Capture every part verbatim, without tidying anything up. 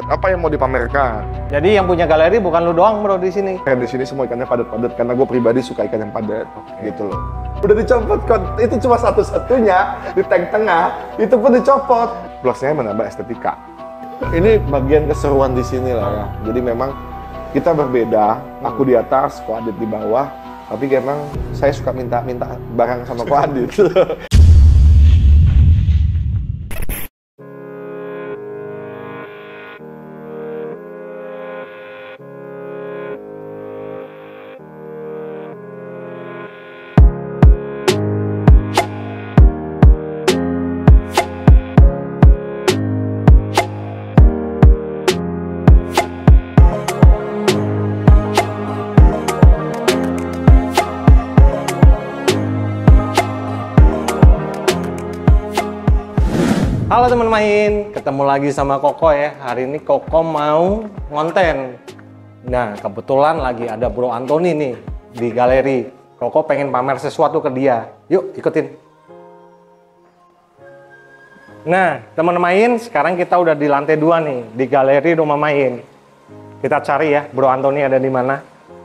Apa yang mau dipamerkan? Jadi yang punya galeri bukan lu doang bro di sini. Kayak di sini semua ikannya padat-padat karena gue pribadi suka ikan yang padat, okay. Gitu loh. Udah dicopot kan, itu cuma satu-satunya di tank tengah, itu pun dicopot. Bloknya menambah estetika. Ini bagian keseruan di sini lah ya. Jadi memang kita berbeda. Aku di atas, Ko Adit di bawah. Tapi memang saya suka minta-minta barang sama Ko Adit. Halo teman main, ketemu lagi sama Koko ya. Hari ini Koko mau ngonten. Nah, kebetulan lagi ada Bro Antoni nih di galeri. Koko pengen pamer sesuatu ke dia. Yuk, ikutin. Nah, teman main, sekarang kita udah di lantai dua nih, di galeri rumah main. Kita cari ya, Bro Antoni ada di mana.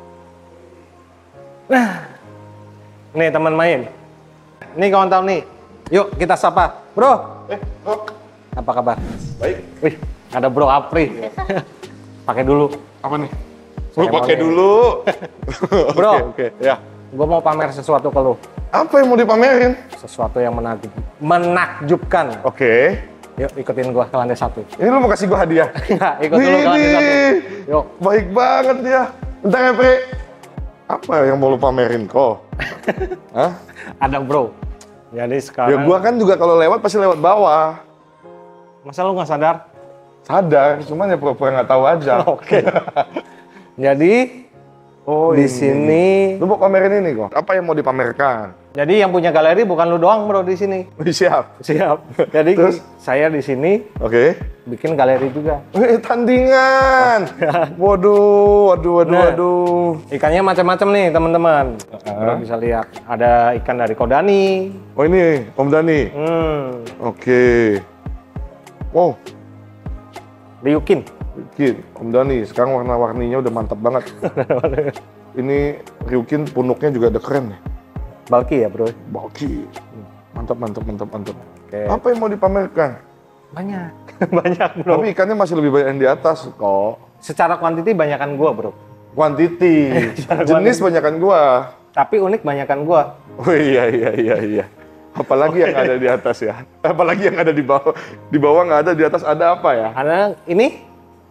Nah, nih teman main. Nih kawan tahu nih. Yuk, kita sapa. Bro. Eh, oh. Apa kabar? Baik. Wih, ada Bro Apri. Pakai dulu. Apa nih? Lu pakai dulu. Bro, oke, okay, okay. Ya. Gue mau pamer sesuatu ke lu. Apa yang mau dipamerin? Sesuatu yang menakjub, menakjubkan. Oke. Okay. Yuk, ikutin gua ke lantai satu. Ini lu mau kasih gua hadiah? Enggak, ikut dulu ke lantai satu. Yuk. Baik banget dia. Bentar ya, Pri. Apa yang mau lu pamerin kok? Hah? Ada Bro. Jadi sekarang... Ya gua kan juga kalau lewat pasti lewat bawah. Masa lu nggak sadar? Sadar, cuman ya pura-pura nggak tahu aja. Oke. Jadi oh, di ini. sini. Lu mau pamerin ini kok? Apa yang mau dipamerkan? Jadi yang punya galeri bukan lu doang Bro di sini. Siap. Siap. Jadi terus saya di sini. Oke. Okay. Bikin galeri juga. Eh, tandingan. Waduh, waduh, waduh, nah, waduh. Ikannya macam-macam nih teman-teman. Uh. Bisa lihat. Ada ikan dari Kodani. Oh ini Om Dani. Hmm. Oke. Okay. Wow. Ryukin. Ryukin, Om Dani. Sekarang warna-warninya udah mantap banget. Ini Ryukin punuknya juga ada keren nih. Bulky ya Bro? Bulky. Mantap, mantap, mantap, mantap. Okay. Apa yang mau dipamerkan? Banyak. Banyak Bro. Tapi ikannya masih lebih banyak yang di atas kok. Secara kuantiti banyakan gua Bro. Kuantiti. Jenis banyakan gua. Tapi unik banyakan gua. Oh iya, iya, iya, iya. Apalagi yang ada di atas ya. Apalagi yang ada di bawah. Di bawah nggak ada, di atas ada apa ya? Ada ini?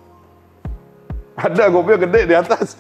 Ada, gopnya gede di atas.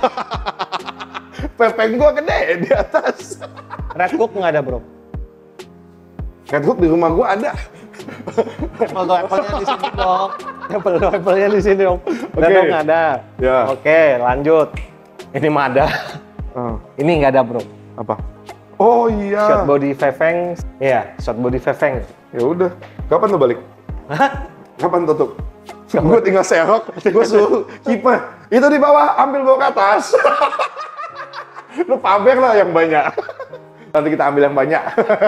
Pepeng gua gede di atas. Red hook nggak ada Bro? Red hook di rumah gua ada. Apple to apple-nya di sini dong. Apple to apple-nya di sini dong. Red okay. hook nggak ada. Ya. Oke, lanjut. Ini mah ada. Uh. Ini nggak ada Bro. Apa? Oh iya. Short body veveng. Iya, short body veveng. Ya udah. Kapan lo balik? Hah? Kapan tutup? Gue tinggal serok, gue suruh kiper. Itu di bawah, ambil bawa ke atas. Lu pamer lah yang banyak. Nanti kita ambil yang banyak.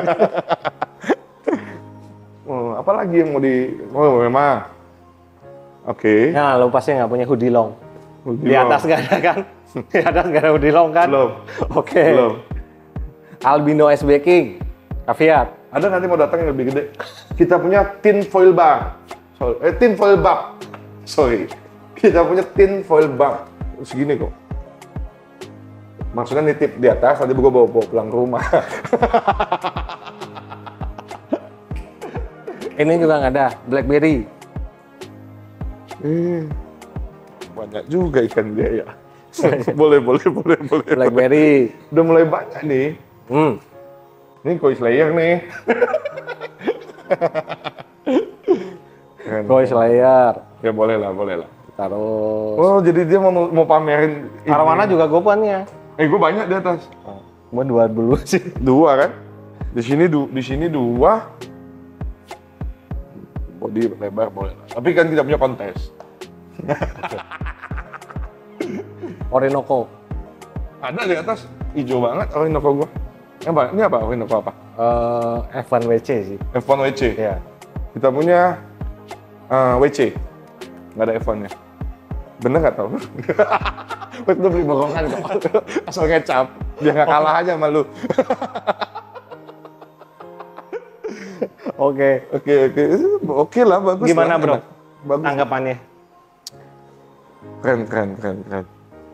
Oh, apa lagi yang mau di... Oh memang. Oke. Okay. Nah, lu pasti nggak punya hoodie long. Hoodie di long. atas nggak ada kan? Di atas nggak ada hoodie long kan? Belum. Oke. Okay. Belum. Albino S B King. Caviar. Ada nanti mau datang yang lebih gede. Kita punya tin foil bar. Sorry. Eh, tin foil bag. Sorry. Kita punya tin foil bag. Segini kok. Maksudnya nitip di atas, nanti gue bawa, bawa pulang ke rumah. Ini juga nggak ada. Blackberry. Eh, banyak juga ikan dia ya. boleh, boleh, boleh, boleh. Blackberry. Udah mulai banyak nih. Hmm. Ini koi slayer nih. Koi slayer. Ya boleh lah, boleh lah. Terus. Oh, jadi dia mau mau pamerin. Arwana juga gue punya. Eh, gue banyak di atas. Oh, gue dua dulu sih. Dua kan? Di sini du, di sini dua. Body lebar boleh lah. Tapi kan tidak punya kontes. Orinoco. Ada di atas. Hijau banget Orinoco gua. Apa? Ini apa Orinoco apa? Uh, F satu W C sih. F satu W C. Iya. Kita punya uh, W C. nggak ada F-nya. Bener nggak tau? Itu beli borongan kok. Asal ngecap, biar nggak kalah aja sama lu. Oke. Oke, oke. Oke lah, bagus. Gimana lah, bro? enak. Bagus. Tanggapannya? Keren, keren, keren, keren.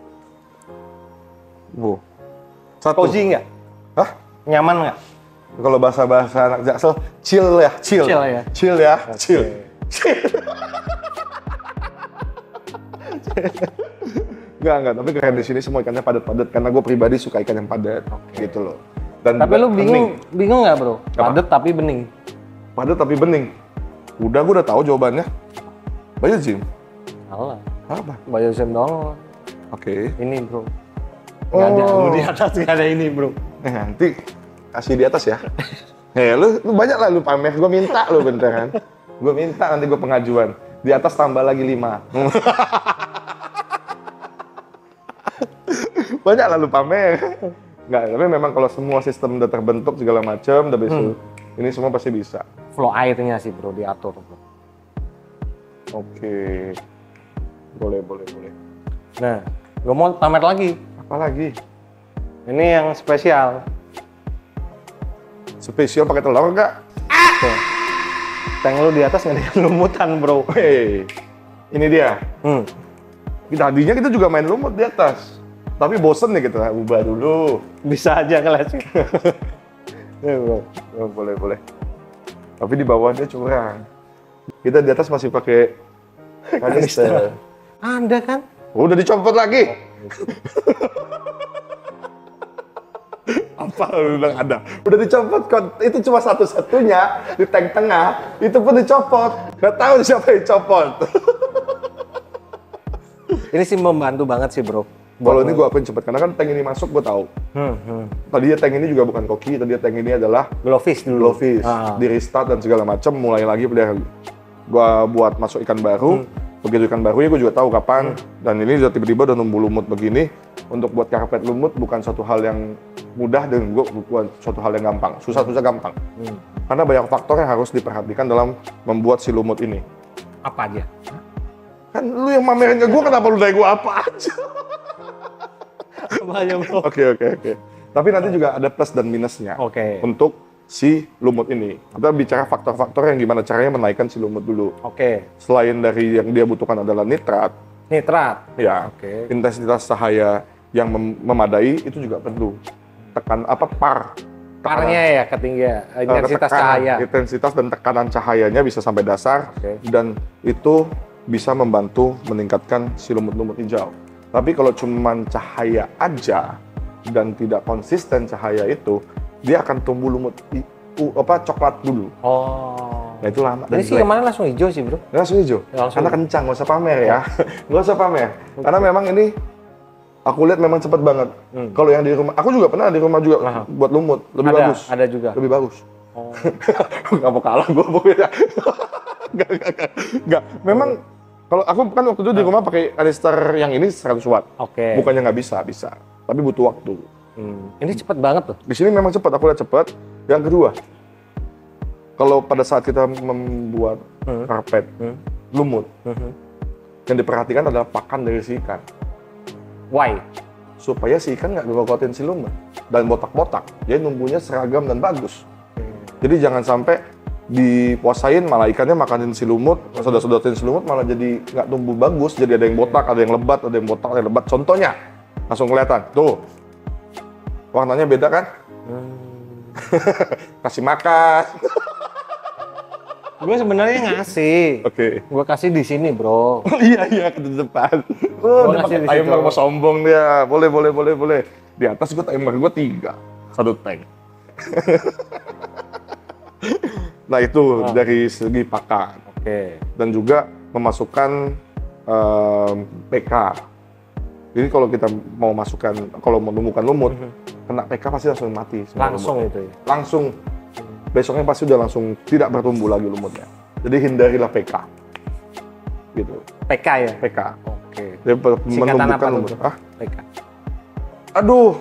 Bu. Satu. Cozy nggak? Hah? Nyaman nggak? Kalau bahasa-bahasa anak Jaksel, chill ya, chill. Chill ya? Chill ya, Oke. chill. Enggak, enggak, tapi keren di sini semua ikannya padat-padat karena gue pribadi suka ikan yang padat, Oke. gitu loh. Dan Tapi lu bingung, bingung nggak bro? Apa? Padet tapi bening. padat tapi bening. Udah, gue udah tahu jawabannya. Bayu Jim. Salah. Apa? Bayu Sim dong. Oke. Ini bro. Nggak ada, Oh. lu di atas nggak ada ini bro. Eh, nanti kasih di atas ya. Hei, lu, lu banyak lah lu pamer. Gue minta lu beneran. Gue minta nanti gue pengajuan. Di atas tambah lagi lima. Banyak lah lu pamer. Nggak, tapi memang kalau semua sistem udah terbentuk segala macam, udah bisa. Hmm. Ini semua pasti bisa. Flow airnya sih bro diatur bro. Oke. Boleh, boleh, boleh. Nah, gue mau pamer lagi. Apa lagi? Ini yang spesial. Spesial pakai telur enggak? Tuh. Tank lu di atas nggak ada lumutan bro. Hei, ini dia. Hmm. Tadinya kita juga main lumut di atas. Tapi bosen nih kita, ubah dulu. Bisa aja kelasnya. Ya, bro. Oh, boleh, boleh. Tapi di bawahnya curang. Kita di atas masih pakai kanister. Ada kan? Oh, udah dicopot lagi. Apa lu bilang ada? Udah dicopot kok. Itu cuma satu-satunya di tank tengah. Itu pun dicopot. Gak tahu siapa yang copot. Ini sih membantu banget sih bro. Kalau ini gue akuin cepet, karena kan tank ini masuk gue tahu. Hmm, hmm. Tadinya tank ini juga bukan koki, tadinya tank ini adalah Glowfish dulu. glowfish, Ah. di restart dan segala macam, mulai lagi pelihara. Gue buat masuk ikan baru, Hmm. begitu ikan baru ya gue juga tahu kapan, dan ini udah tiba-tiba udah numbuh lumut begini. Untuk buat karpet lumut bukan suatu hal yang mudah dan gue bukan suatu hal yang gampang, susah-susah gampang. Hmm. Karena banyak faktor yang harus diperhatikan dalam membuat si lumut ini. Apa aja? Kan lu yang mamerin ke gue, kenapa lu dari gue apa aja? Apa aja bro? Oke, oke, oke. Tapi nanti juga ada plus dan minusnya. Oke. Untuk si lumut ini. Kita bicara faktor-faktor yang gimana caranya menaikkan si lumut dulu. Oke. Selain dari yang dia butuhkan adalah nitrat, Nitrat. ya, Oke. intensitas cahaya yang mem- memadai itu juga perlu. Tekan apa par? Parnya ya ketinggian Eh, intensitas tekanan. cahaya. Intensitas dan tekanan cahayanya bisa sampai dasar, Oke. dan itu bisa membantu meningkatkan si lumut-lumut hijau. Tapi kalau cuman cahaya aja dan tidak konsisten cahaya itu, dia akan tumbuh lumut i- u- apa coklat dulu. Oh. Nah itu lama. Ini sih kemarin langsung hijau sih bro. Langsung hijau. Langsung. Karena kencang, nggak usah pamer ya. Nggak usah pamer. Karena memang ini aku lihat memang cepat banget. Hmm. Kalau yang di rumah, aku juga pernah di rumah juga Nah. buat lumut, lebih Ada, bagus. ada juga. Lebih bagus. Oh. Nggak mau kalah gue pokoknya. Nggak, nggak, nggak. Nggak. Memang kalau aku kan waktu itu di rumah pakai kanister yang ini seratus watt. Oke. Bukannya nggak bisa, bisa. Tapi butuh waktu. Hmm. Ini cepet banget tuh. Di sini memang cepat, aku lihat cepat. Yang kedua, kalau pada saat kita membuat Hmm. karpet Hmm. lumut, Mhm. yang diperhatikan adalah pakan dari si ikan. Why? Supaya si ikan nggak ngerokotin si lumut dan botak-botak. Jadi numbuhnya seragam dan bagus. Jadi jangan sampai dipuasain malah ikannya makanin si lumut, sedot-sedotin si lumut malah jadi nggak tumbuh bagus, jadi ada yang botak, ada yang lebat, ada yang botak, ada yang lebat. Contohnya, langsung kelihatan. Tuh, warnanya beda kan? Hmm. Kasih makan. Gue sebenarnya ngasih. Oke. Gue kasih di sini bro. Oh iya iya ke depan. Oh, Gua dia ngasih pakai di timer situ. mau sombong dia. Boleh boleh boleh boleh. Di atas gue timer gue tiga, satu tank. Nah itu Ah. dari segi pakan. Oke. Dan juga memasukkan em, P K. Jadi kalau kita mau masukkan, kalau mau tumbuhkan lumut, kena P K pasti langsung mati. semua Langsung lumut. itu ya. Langsung. Besoknya pasti udah langsung tidak bertumbuh lagi lumutnya. Jadi hindarilah P K. Gitu. P K ya. P K. Oke. Jadi per- Singkatan apa menumbuhkan tuh? lumut. bro? Ah, P K. aduh,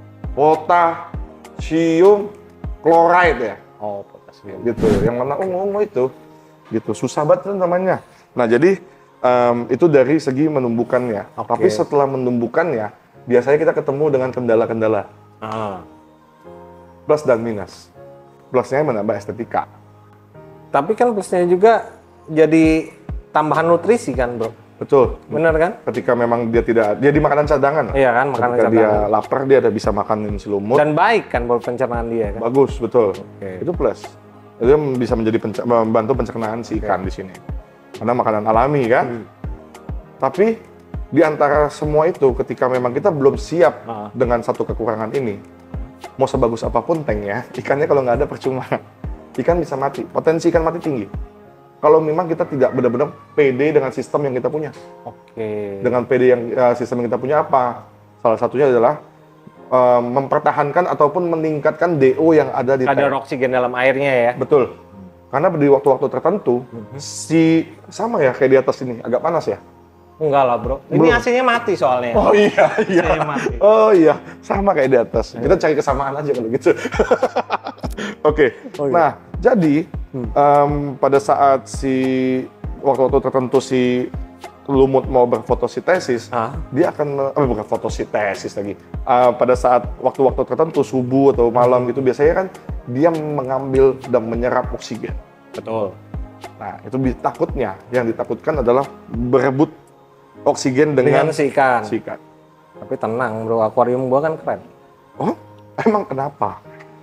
potasium chloride ya. Oh potasium. Gitu. Yang mana ungu-ungu itu. Gitu. Susah banget itu namanya. Nah jadi Um, itu dari segi menumbuhkannya. Oke. Tapi setelah menumbuhkannya, biasanya kita ketemu dengan kendala-kendala. Ah. Plus dan minus. Plusnya menambah estetika. Tapi kan plusnya juga jadi tambahan nutrisi kan, bro? Betul. Bener kan? Ketika memang dia tidak, dia di makanan cadangan. Iya kan, makanan Ketika cadangan. dia lapar, dia ada bisa makanin si lumut. Dan baik kan buat pencernaan dia kan? Bagus, betul. Oke. Itu plus. Itu bisa menjadi penca- membantu pencernaan si ikan di sini. Karena makanan alami kan. Hmm. Tapi di antara semua itu, ketika memang kita belum siap Ah. dengan satu kekurangan ini, mau sebagus apapun tanknya, ikannya kalau nggak ada percuma. Ikan bisa mati. Potensi ikan mati tinggi. Kalau memang kita tidak benar-benar pede dengan sistem yang kita punya. Oke. Dengan pede yang uh, sistem yang kita punya apa? Salah satunya adalah uh, mempertahankan ataupun meningkatkan D O yang ada di Kadar tank. oksigen dalam airnya ya? Betul. Karena di waktu-waktu tertentu, si sama ya kayak di atas ini, agak panas ya? Enggak lah, bro. Ini Belum. aslinya mati soalnya. Oh iya, iya. Aslinya mati. Oh iya, sama kayak di atas. Kita cari kesamaan aja kalau gitu. Oke, Oh, iya. nah jadi em, pada saat si waktu-waktu tertentu si lumut mau berfotosintesis, Ah. dia akan me- eh, bukan fotosintesis lagi. Eh, pada saat waktu-waktu tertentu subuh atau malam gitu biasanya kan dia mengambil dan menyerap oksigen. Betul. Nah itu bi- takutnya yang ditakutkan adalah berebut oksigen dengan, Dengan si ikan. si ikan. Tapi tenang, bro. Akuarium gua kan keren. Oh, emang kenapa?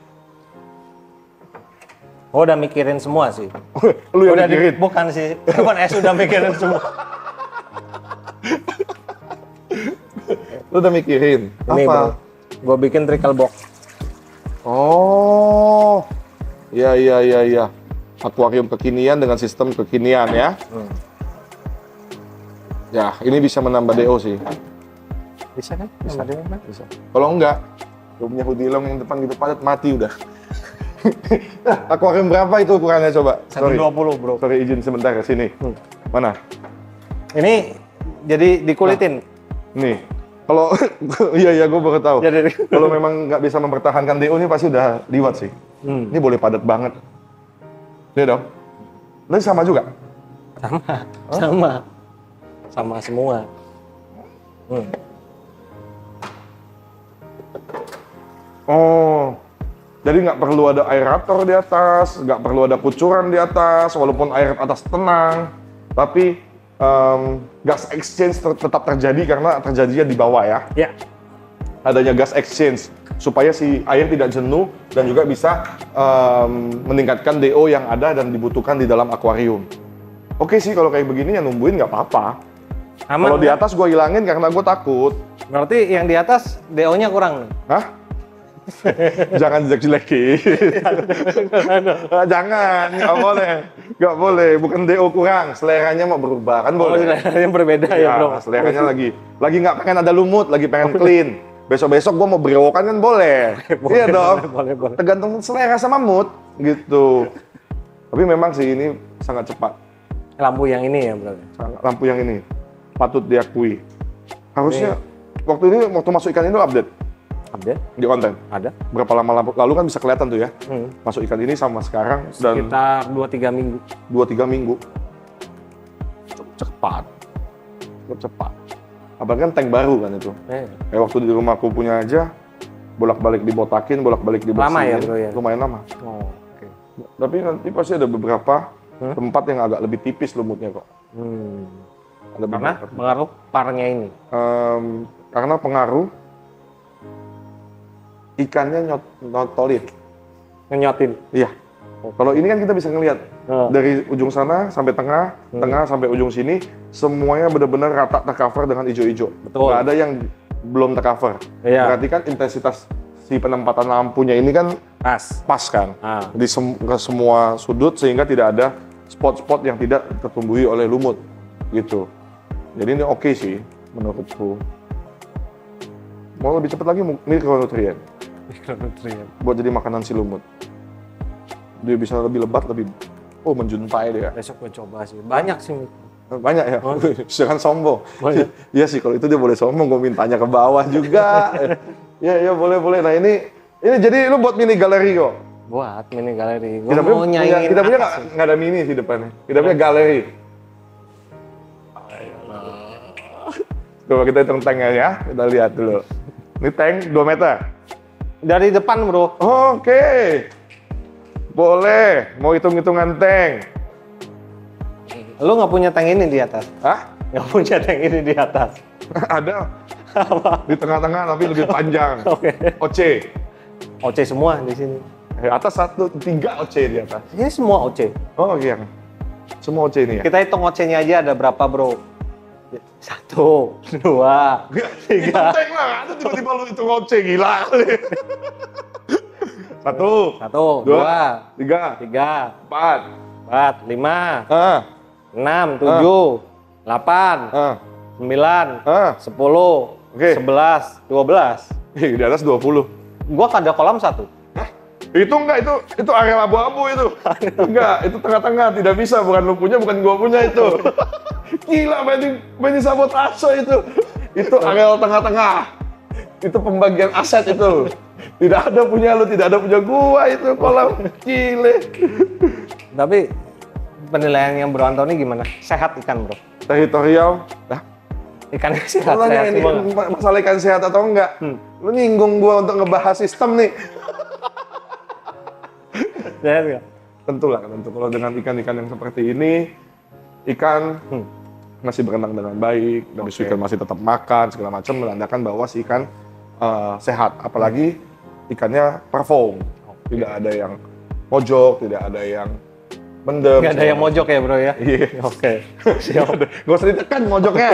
Gua udah mikirin semua sih. Lu yang udah di- mikirin? bukan sih. Bukan S udah mikirin semua. Lu udah mikirin? Ini, Apa? bro. Gua bikin trickle box. Oh, iya iya iya iya. Akuarium kekinian dengan sistem kekinian ya. Hmm. Ya, ini bisa menambah D O sih. Bisa kan? Bisa. Kan? Bisa. Kalau enggak, lu punya hoodie long yang depan gitu padat mati udah. Nah, akuarium berapa itu ukurannya coba? seratus dua puluh, bro. Sorry izin sebentar ke sini. Hmm. Mana? Ini jadi dikulitin. Nih. Kalau iya iya gue baru tahu. Jadi Kalau memang nggak bisa mempertahankan D O ini pasti udah liwat sih. Hmm. Ini boleh padat banget. Ini dong. Ini sama juga. sama. Sama. Sama semua. Hmm. Oh, jadi nggak perlu ada aerator di atas, nggak perlu ada kucuran di atas, walaupun air atas tenang, tapi em, gas exchange ter- tetap terjadi karena terjadinya di bawah ya. Ya. Adanya gas exchange supaya si air tidak jenuh dan juga bisa em, meningkatkan D O yang ada dan dibutuhkan di dalam akuarium. Oke sih kalau kayak begini ya numbuhin nggak apa-apa. Aman. Kalau di kan? atas gue hilangin karena gue takut. Berarti yang di atas D O-nya kurang. Hah? Jangan jelek-jelekin. Jangan, nggak boleh. Nggak boleh, bukan D O kurang. Seleranya mau berubah, kan Oh, boleh. yang berbeda ya, bro. seleranya lagi. Lagi nggak pengen ada lumut, lagi pengen clean. Besok-besok gua mau berewokan kan boleh. Boleh, Iya dong. boleh, boleh, boleh. Tergantung selera sama mood, gitu. Tapi memang sih ini sangat cepat. Lampu yang ini ya, bro. Sangat- Lampu yang ini patut diakui. Harusnya waktu ini waktu masuk ikan ini lo update Ada? di konten. Ada. Berapa lama lalu- lalu kan bisa kelihatan tuh ya. Hmm. Masuk ikan ini sama sekarang dan Sekitar dua tiga minggu. dua tiga minggu. Cepat. Cukup cepat. Apalagi kan tank baru kan itu. Eh. Kayak waktu di rumahku punya aja, bolak-balik dibotakin, bolak-balik dibersihin. Lama ya, bro, ya? Lumayan lama. Oh, oke. Tapi nanti pasti ada beberapa Hmm? tempat yang agak lebih tipis lumutnya kok. Hmm. Ada Karena beberapa. pengaruh parnya ini. Em, karena pengaruh ikannya nyot notolin. Ngenyotin. Iya. Kalau ini kan kita bisa ngelihat Oh. dari ujung sana sampai tengah, Hmm. tengah sampai ujung sini, semuanya benar-benar rata tercover dengan hijau-hijau. Betul. Nggak ada yang belum tercover. Iya. Berarti kan intensitas si penempatan lampunya ini kan Pas. pas kan Ah. di sem- ke semua sudut sehingga tidak ada spot-spot yang tidak tertumbuhi oleh lumut gitu. Jadi ini oke sih menurutku. Mau lebih cepat lagi mikronutrien Mikronutrien. buat jadi makanan si lumut. Dia bisa lebih lebat, lebih oh menjuntai dia. Besok gue coba sih. Banyak sih. Banyak ya, Oh. jangan sombong. Banyak. Iya sih, kalau itu dia boleh sombong, gue mintanya ke bawah juga. Iya, iya boleh boleh. Nah ini, ini jadi lu buat mini galeri kok. Buat mini galeri. Gue Kita punya, mau nyaingin. kita punya apa nggak sih? nggak ada mini sih depannya. Kita punya galeri. Coba kita hitung tanknya ya, kita lihat dulu. Ini tank dua meter. Dari depan bro. Oke. Boleh, mau hitung-hitungan tank. Lu nggak punya tank ini di atas? Hah? Nggak punya tank ini di atas? Ada. Apa? Di tengah-tengah tapi lebih panjang. Oke. O C. O C semua di sini. Di atas satu, tiga O C di atas. Ini semua O C. Oh iya. Semua O C ini ya? Kita hitung O C-nya aja ada berapa bro? Satu, dua, Itu tiga. tank lah, ada tiba-tiba lu hitung O C, gila. Satu, Satu, dua, dua, tiga, tiga, empat, empat, lima, ah, enam, tujuh, delapan, ah, sembilan, ah. sepuluh, Oke. sebelas, dua belas. Ih, di atas dua puluh. Gua ada kolam satu. Itu enggak, itu itu area abu-abu itu. Enggak, itu tengah-tengah, tidak bisa, bukan lu punya, bukan gua punya itu. Gila, main main sabotase itu. Itu area tengah-tengah. Itu pembagian aset itu. Tidak ada punya lu, tidak ada punya gua itu kolam. Gile. Tapi penilaian yang Bro Antoni gimana? Sehat ikan bro? Teritorial. Nah, Ikannya sehat, Soalnya sehat ini semua. ma- masalah ikan sehat atau enggak? Hmm. Lu nyinggung gua untuk ngebahas sistem nih. Sehat nggak? Tentu lah, tentu. Kalau dengan ikan-ikan yang seperti ini, ikan Hmm. masih berenang dengan baik, dan Oke. ikan masih tetap makan, segala macam, menandakan bahwa si ikan uh, sehat. Apalagi ikannya perform. Tidak ada yang mojok, tidak ada yang mendem. Nggak ada segala yang macam. mojok ya bro ya? Iya. Oke. Siap. Gak usah ditekan mojoknya.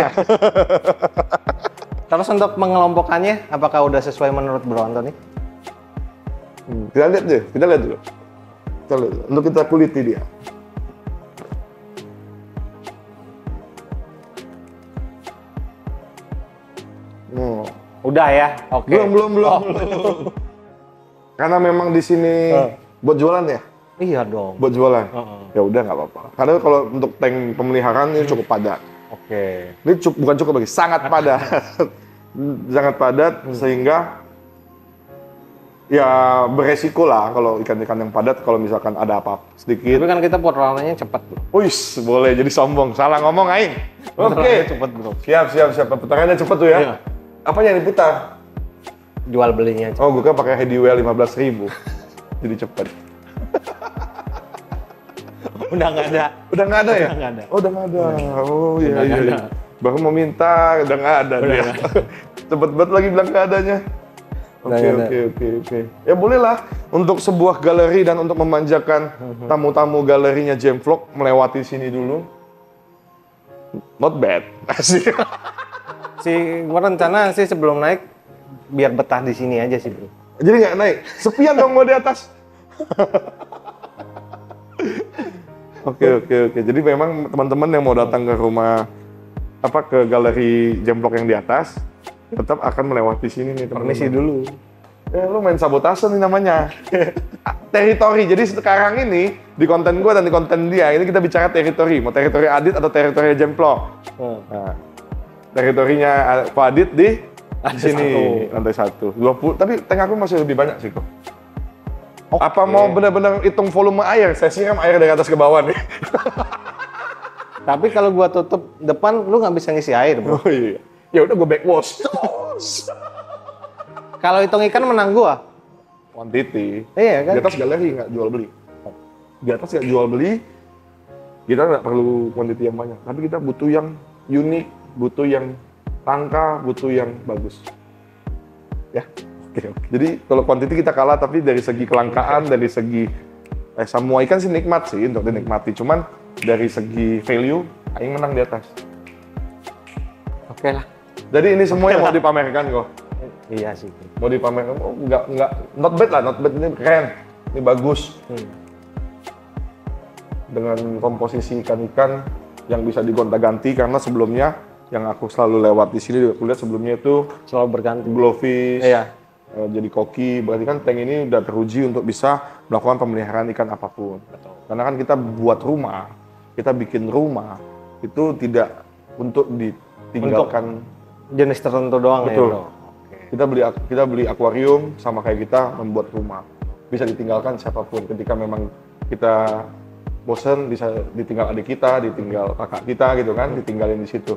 Terus untuk mengelompokkannya, apakah udah sesuai menurut Bro Antoni? Hmm, Kita lihat deh, kita lihat dulu. Kita lihat dulu. Untuk kita kuliti dia. Hmm. Udah ya? Oke. Belum, belum, belum, Oh. belum. Karena memang di sini Eh. buat jualan ya, Iya dong. buat jualan. Heeh. Ya udah nggak apa-apa. Karena kalau untuk tank pemeliharaan ini cukup padat. Oke. Ini cukup, bukan cukup lagi, sangat padat. Sangat padat sehingga ya beresiko lah kalau ikan-ikan yang padat kalau misalkan ada apa sedikit. Tapi kan kita perolehannya cepat bro. Wis, boleh jadi sombong. Salah ngomong aing. Oke. Perolehannya cepat bro. Siap, siap, siap. Putarannya cepet tuh ya. Iya. Apanya yang diputar? Jual belinya. Oh, gue kan pakai Hediwell lima belas ribu. Jadi cepet. Udah nggak ada. Udah nggak ada ya? Udah nggak ada. Oh, udah nggak ada. Oh, iya, Udah iya, nggak iya. ada. Baru mau minta, udah nggak ada Udah dia. nggak Cepet banget lagi bilang nggak adanya. Udah Oke, nggak ada. oke, oke, oke. Ya bolehlah untuk sebuah galeri dan untuk memanjakan Mhm. tamu-tamu galerinya Jamvlog melewati sini dulu. Not bad. Asik. Si gua rencana sih sebelum naik biar betah di sini aja sih bro. Jadi nggak naik. Sepian dong gua di atas. Oke, oke, oke. Jadi memang teman-teman yang mau datang ke rumah apa ke galeri Jamvlog yang di atas tetap akan melewati sini nih teman-teman. Permisi dulu. Ya lu main sabotase nih namanya. Teritori. Jadi sekarang ini di konten gua dan di konten dia ini kita bicara teritori. Mau teritori Adit atau teritori Jamvlog. Hmm. Nah, teritorinya Pak Adit di Lantai sini satu. lantai satu. dua puluh. Tapi tank aku masih lebih banyak sih kok. Oke. Apa mau benar-benar hitung volume air? Saya siram air dari atas ke bawah nih. Tapi kalau gua tutup depan, lu nggak bisa ngisi air bro. Oh iya. Ya udah gue backwash. Kalau hitung ikan menang gua. Quantity. Iya kan? Di atas galeri nggak jual beli. Di atas nggak jual beli. Kita nggak perlu quantity yang banyak. Tapi kita butuh yang unik, butuh yang langka, butuh yang bagus. Ya. Oke, oke. Jadi kalau quantity kita kalah, tapi dari segi kelangkaan, dari segi eh, semua ikan sih nikmat sih untuk dinikmati. Cuman dari segi value, aing menang di atas. Oke lah. Jadi ini semua yang mau dipamerkan kok. Iya sih. Mau dipamerkan, oh, nggak nggak not bad lah, not bad ini keren, ini bagus. Hmm. Dengan komposisi ikan-ikan yang bisa digonta-ganti karena sebelumnya yang aku selalu lewat di sini aku lihat sebelumnya itu Selalu berganti. glowfish, Iya. eh, jadi koki, berarti kan tank ini udah teruji untuk bisa melakukan pemeliharaan ikan apapun. Karena kan kita buat rumah, kita bikin rumah itu tidak untuk ditinggalkan. Jenis tertentu doang Betul. ya bro. Kita beli kita beli akuarium sama kayak kita membuat rumah. Bisa ditinggalkan siapapun ketika memang kita bosen bisa ditinggal adik kita, ditinggal kakak kita gitu kan, ditinggalin di situ.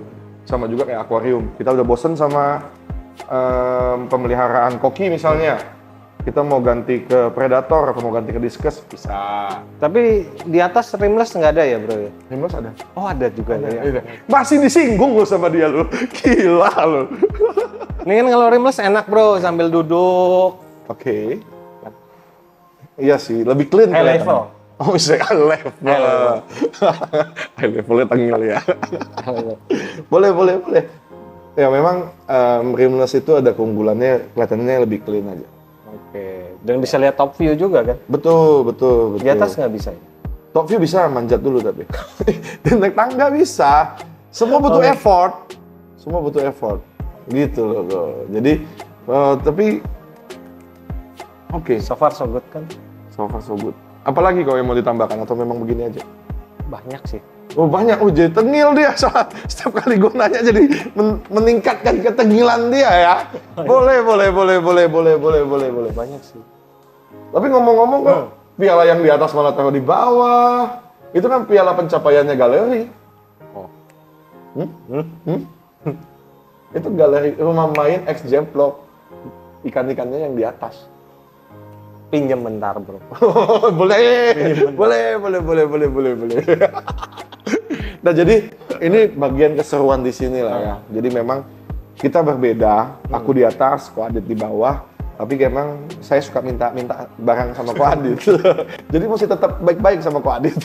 Sama juga kayak akuarium. Kita udah bosen sama um, pemeliharaan koki misalnya. Kita mau ganti ke predator atau mau ganti ke discus, bisa. Tapi di atas rimless nggak ada ya bro ya? Rimless ada. Oh ada juga Ada, ya. iya. Masih disinggung lo sama dia lo. Gila lo. Ini kan kalau rimless enak bro, sambil duduk. Oke. Iya sih, lebih clean. High kelihatan. level. Oh, bisa high level. High level. High levelnya tengil ya. Boleh, boleh, boleh. Ya memang um, rimless itu ada keunggulannya, kelihatannya lebih clean aja. Oke. Dan bisa lihat top view juga kan? Betul, betul, betul. Di atas nggak bisa ya? Top view bisa, manjat dulu tapi. Dan naik tangga bisa. Semua butuh Oh. effort. Semua butuh effort. Gitu loh. Bro. Jadi, uh, tapi oke. So far so good kan? So far so good. Apalagi kau yang mau ditambahkan atau memang begini aja? Banyak sih. Oh banyak, oh jadi tengil dia. Soal setiap kali gue nanya jadi men- meningkatkan ketengilan dia ya. Boleh, boleh, boleh, boleh, boleh, boleh, boleh, boleh. Banyak sih. Tapi ngomong-ngomong kok, piala yang di atas malah taruh di bawah. Itu kan piala pencapaiannya galeri. Oh. Hmm? Hmm? Itu galeri rumah main X Jamplok. Ikan-ikannya yang di atas. Pinjam bentar bro. boleh, boleh, boleh, boleh, boleh, boleh, boleh. Nah jadi ini bagian keseruan di sini lah ya. Jadi memang kita berbeda. Aku di atas, Ko Adit di bawah. Tapi memang saya suka minta-minta barang sama Ko Adit. Jadi mesti tetap baik-baik sama Ko Adit.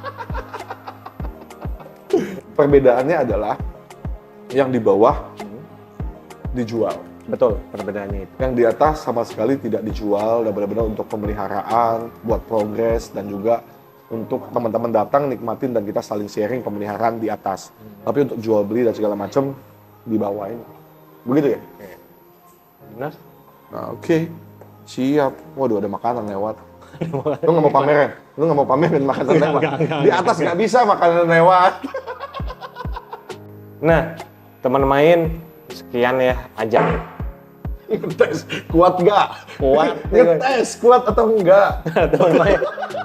Perbedaannya adalah yang di bawah dijual. Betul, perbedaannya itu. Yang di atas sama sekali tidak dijual, dan benar-benar untuk pemeliharaan, buat progres, dan juga untuk teman-teman datang, nikmatin, dan kita saling sharing pemeliharaan di atas. Hmm. Tapi untuk jual beli dan segala macam di bawah ini. Begitu ya? Benar? Nah, oke. Okay. Siap. Waduh, ada makanan lewat. Lu nggak mau pamerin? Lu nggak mau pamerin makanan lewat? Di atas nggak bisa makanan lewat. Nah, teman main, sekian ya ajang. Ngetes, kuat nggak? Kuat. Ngetes, kuat atau enggak? Teman main.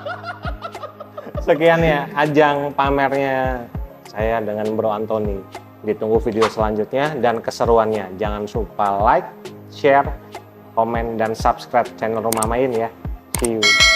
Sekian ya ajang pamernya saya dengan Bro Antoni. Ditunggu video selanjutnya dan keseruannya. Jangan lupa like, share, komen, dan subscribe channel Rumah Main ya. See you.